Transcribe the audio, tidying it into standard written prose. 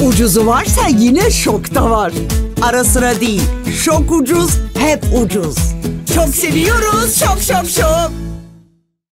Ucuzu varsa yine şok da var. Ara sıra değil, şok ucuz, hep ucuz. Çok seviyoruz, şok şok şok.